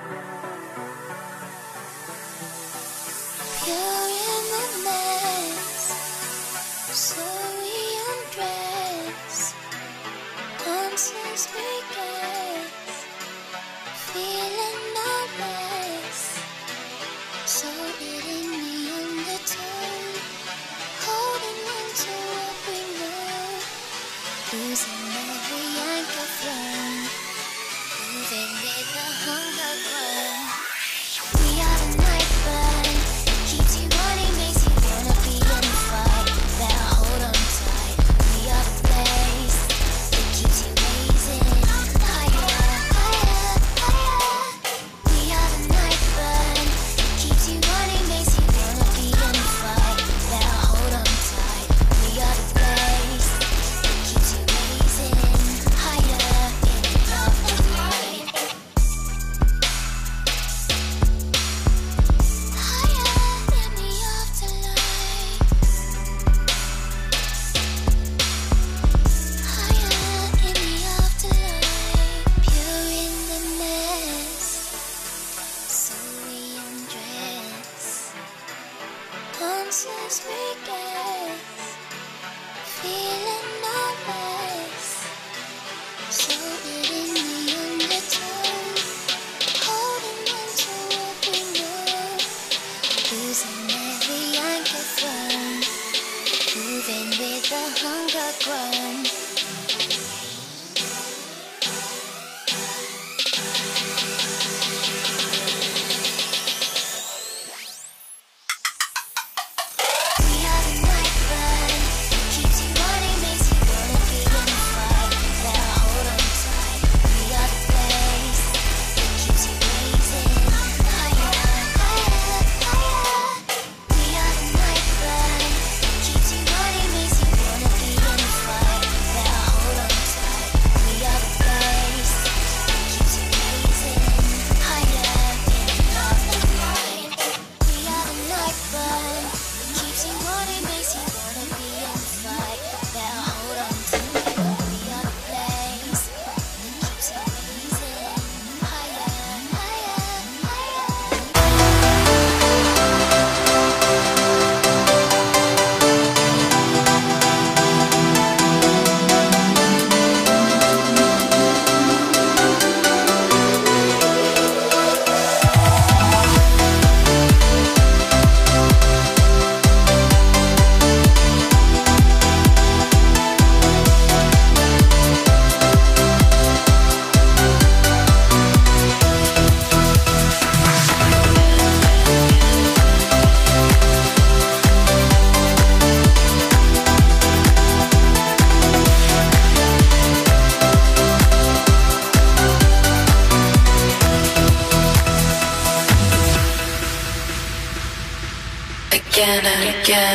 again and again.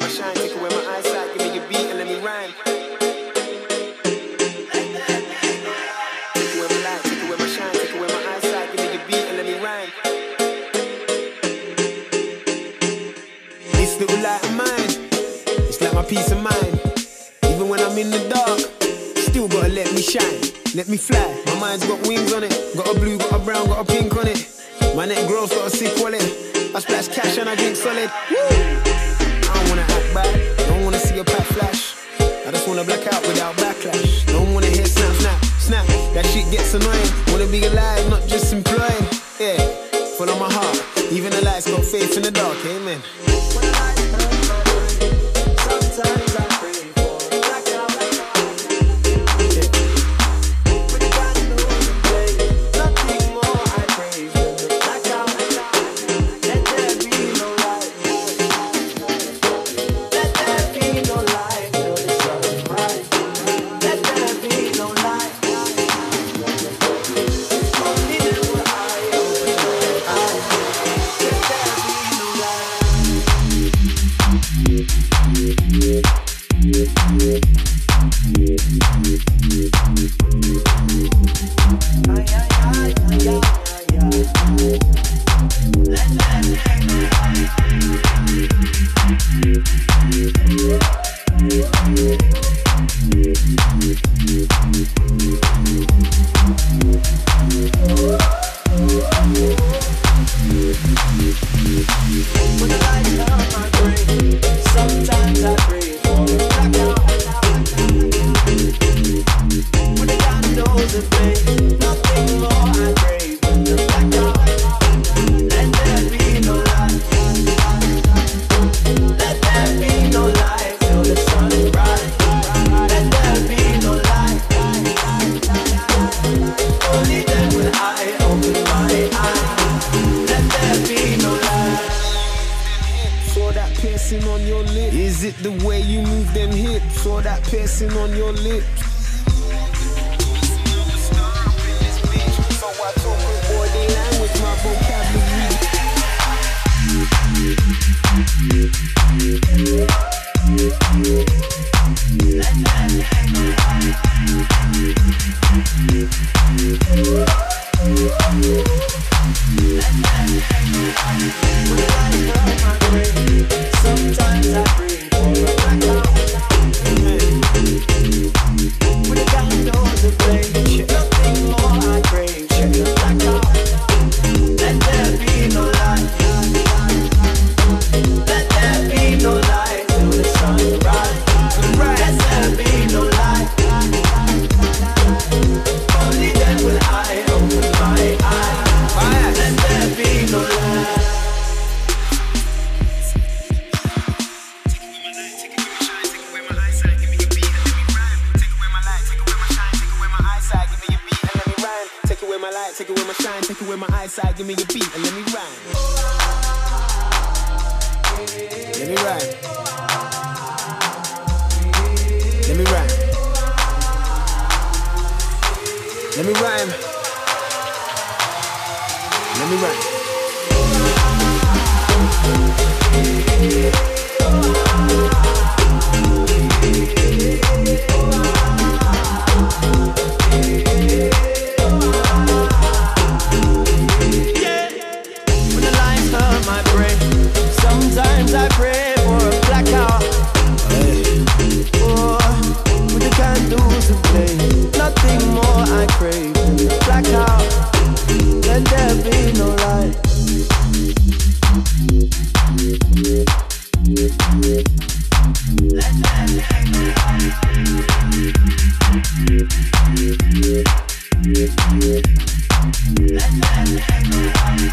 shine, take away my eyesight, give me your beat and let me rhyme. Take away my light, take away my shine, take away my eyesight, give me your beat and let me rhyme. This little light of mine, it's like my peace of mind. Even when I'm in the dark, still gotta let me shine, let me fly. My mind's got wings on it, got a blue, got a brown, got a pink on it. My neck grows, got a sick wallet. I splash cash and I drink solid. Woo! I don't wanna act bad, don't wanna see a pack flash. I just wanna black out without backlash. Don't wanna hear snap, snap, snap. That shit gets annoying. Wanna be alive, not just employed. Yeah, follow my heart. Even the lights got faith in the dark, amen. Sometimes I pray for a blackout. With God knows the play, nothing more I crave than the blackout. Let there be no light. Let there be no light till the sun is bright. Let there be no light. Only then will I open my eyes. Let there be no light. When the lights come my brain, sometimes I pray for a blackout. When the God knows the pain, nothing more I crave than the blackout. Let there be no light. Let there be no light till the sun is bright. Let there be no light. Only then will I open my eyes. Let there be no light. Saw that piercing on your lip. Is it the way you move them hips? Saw that piercing on your lips. So I talk with body language, my vocabulary. Sometimes I pray for a blackout. When the God knows the play, nothing more I crave than the blackout. Let there be no light. Let there be no light till the sun rises. Let there be no light. Only then will I open my eyes. Let there be no light. Take away my shine, take away my eyesight, give me your beat and let me rhyme. Let me rhyme. Let me rhyme. Let me rhyme. Let me rhyme. Sometimes I pray for a blackout. Oh, with the candles to play, nothing more I crave than the blackout. Let there be no light. Let there be no light. Let there be no light.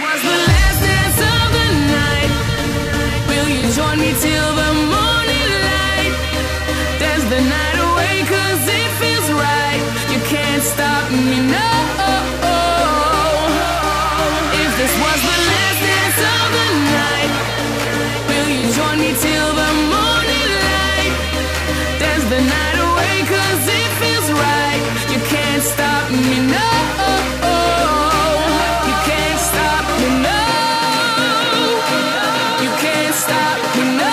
was the last dance of the night, will you join me till the morning light? Dance the night away 'cause it feels right. You can't stop me, no. If this was the last dance of the night, will you join me till the morning light? Dance the night away 'cause it feels right. You can't stop me, no. You can't stop me, no. You can't stop me, no.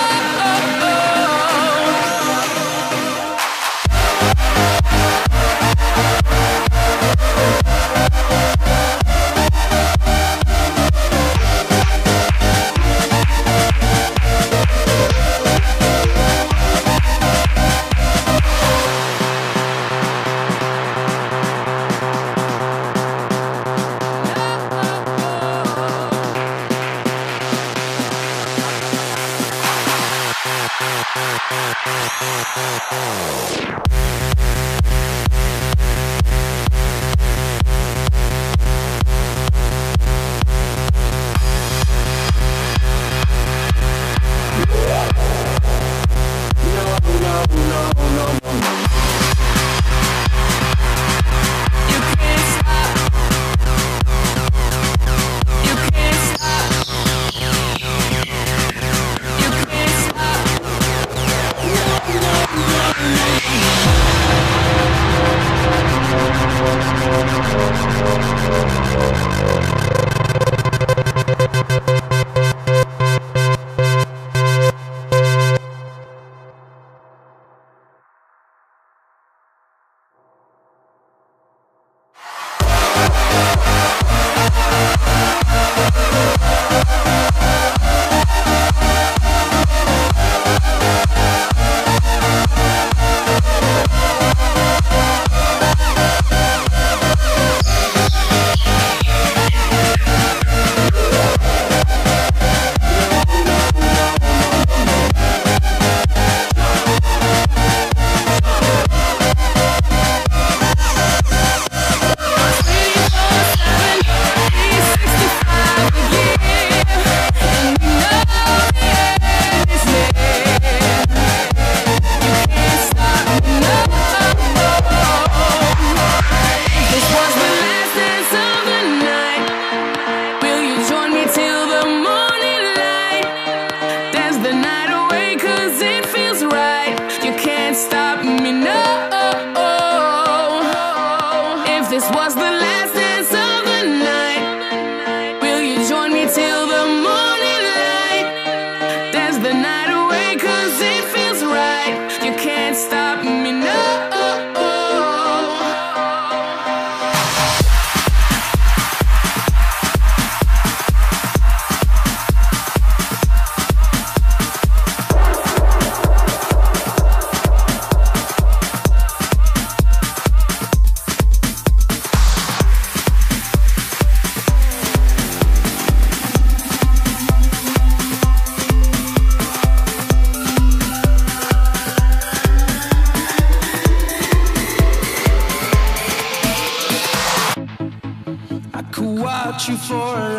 watch you for a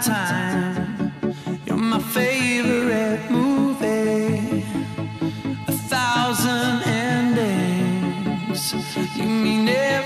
lifetime. You're my favorite movie. 1,000 endings. You mean everything.